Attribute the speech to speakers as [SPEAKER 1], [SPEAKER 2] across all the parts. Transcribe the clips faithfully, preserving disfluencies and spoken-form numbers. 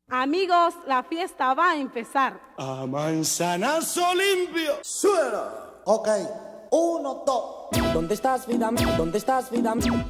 [SPEAKER 1] Amigos, la fiesta va a empezar.
[SPEAKER 2] A manzanazo limpio.
[SPEAKER 3] ¡Suena! Ok, uno, dos.
[SPEAKER 4] ¿Dónde estás, vida mía? ¿Dónde estás, vida mía?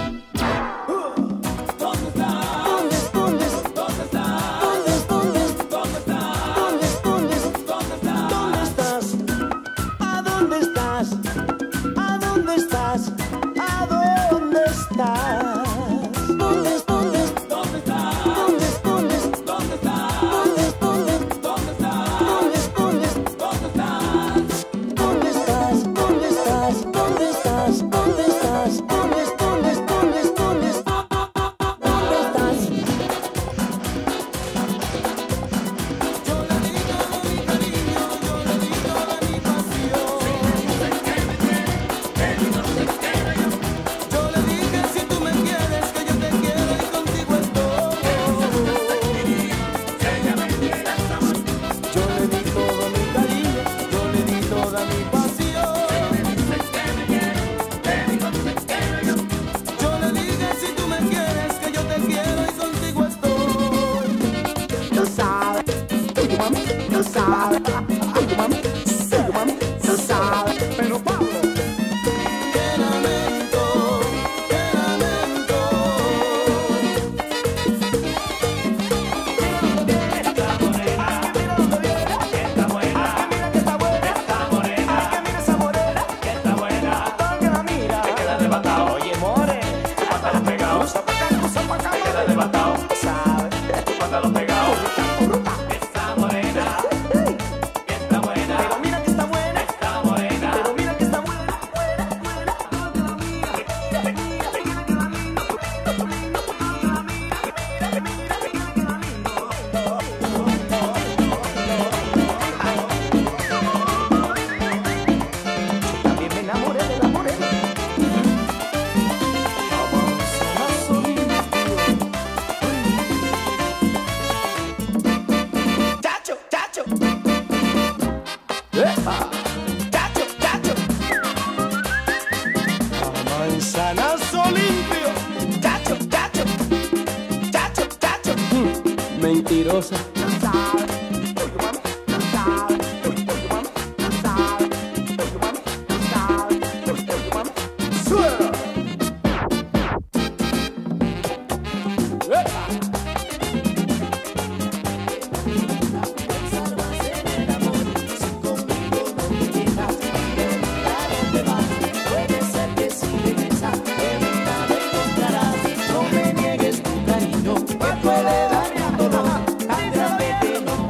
[SPEAKER 5] ¿Dónde estás?
[SPEAKER 4] ¿Dónde, dónde,
[SPEAKER 5] ¿Dónde estás?
[SPEAKER 4] dónde, dónde,
[SPEAKER 5] ¿Dónde estás?
[SPEAKER 4] dónde, dónde,
[SPEAKER 5] ¿Dónde estás?
[SPEAKER 4] dónde estás? ¿A dónde estás? ¿A dónde estás? ¿A dónde estás? ¿Dónde, dónde,
[SPEAKER 5] ¿Dónde estás?
[SPEAKER 4] dónde, dónde,
[SPEAKER 5] ¿Dónde estás?
[SPEAKER 4] dónde, dónde,
[SPEAKER 5] ¿Dónde estás?
[SPEAKER 4] dónde, dónde,
[SPEAKER 5] ¿Dónde estás?
[SPEAKER 4] ¿dónde estás? ¿Dónde estás? ¿Dónde estás? ¿Dónde estás? ¿Dónde, dónde, dónde, dónde, dónde estás?
[SPEAKER 5] Yo le di todo mi cariño, yo le di toda mi pasión. Yo le dije si tú me quieres, que yo te quiero y contigo estoy.
[SPEAKER 4] Yo le di todo mi cariño, yo le di toda mi pasión.
[SPEAKER 5] Yo le dije si tú me quieres, que yo te quiero y contigo estoy.
[SPEAKER 4] Lo sabe, oye mami, lo sabe, oye mami, oye mami, lo sabe. Pero Pablo,
[SPEAKER 5] Qué lamento, qué lamento.
[SPEAKER 4] está morena, mira dónde viene, está buena, mira que está buena, está morena, que mira esa morena, que está buena, todo que la mira, te queda arrebatado. Oye more, tu pantalón pegado, usa pa' acá, usa pa' acá, te queda arrebatado. Sabe, tu pantalón pegado, está morena, que está buena, pero mira que está buena, está morena, pero mira que está buena, buena, buena, todo que la mira, mira, mira, mira que la mira, todo que la mira, mira, mira, mira que la También me enamoré de la morena. Manzanazo limpio. Chacho, chacho. ¡Epa! Chacho, chacho.
[SPEAKER 2] A manzanazo limpio.
[SPEAKER 4] Chacho, chacho. Chacho, chacho. Mentirosa. Lo sabe. Oye, mami, lo sabe. Oye, mami, lo sabe. Oye, mami, lo sabe. Oye, mami.
[SPEAKER 2] Suena.
[SPEAKER 4] ¡Epa! Puede ser que si regresas, en una me encontrarás. No me niegues tu cariño, que puede darme un dolor tan grande que no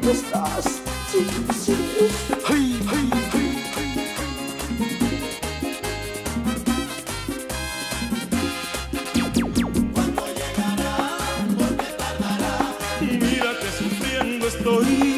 [SPEAKER 2] ¿dónde estás? Sí, sí. Ay, ay, ay, ay.
[SPEAKER 5] ¿Cuándo llegará? ¿Por qué tardará?
[SPEAKER 2] Mira que sufriendo estoy.